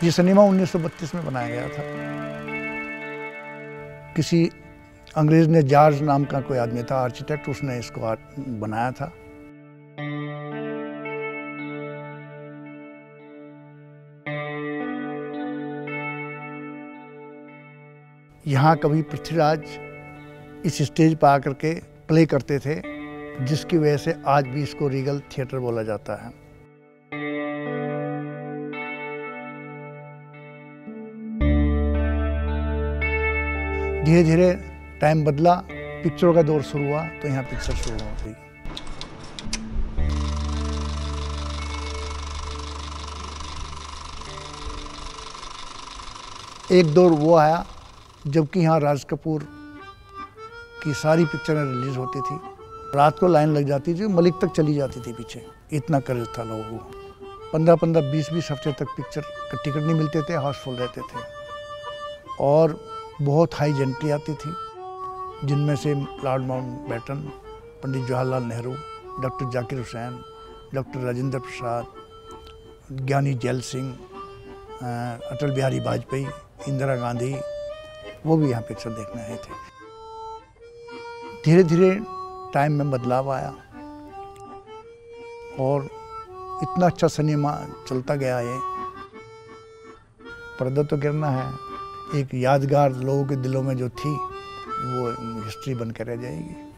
ये सिनेमा 1932 में बनाया गया था। किसी अंग्रेज ने, जॉर्ज नाम का कोई आदमी था आर्किटेक्ट, उसने इसको बनाया था। यहाँ कभी पृथ्वीराज इस स्टेज पर आकर के प्ले करते थे, जिसकी वजह से आज भी इसको रीगल थिएटर बोला जाता है। धीरे धीरे टाइम बदला, पिक्चरों का दौर शुरू हुआ, तो यहाँ पिक्चर शुरू हो गई। एक दौर वो आया जबकि यहाँ राज कपूर की सारी पिक्चरें रिलीज होती थी। रात को लाइन लग जाती थी, मलिक तक चली जाती थी पीछे, इतना कर्ज था लोगों को। 15-15, 20-20 हफ्ते तक पिक्चर का टिकट नहीं मिलते थे, हाउसफुल रहते थे। और बहुत हाई एंट्री आती थी, जिनमें से Lord Mountbatten, Pandit Jawaharlal Nehru, doctor Zakir Hussain, doctor Rajendra Prasad, Giani Zail Singh, Atal Bihari Vajpayee, Indira Gandhi, वो भी यहाँ पिक्चर देखने आए थे। धीरे धीरे टाइम में बदलाव आया और इतना अच्छा सिनेमा चलता गया है। पर्दा तो गिरना है, एक यादगार लोगों के दिलों में जो थी वो हिस्ट्री बन कर रह जाएगी।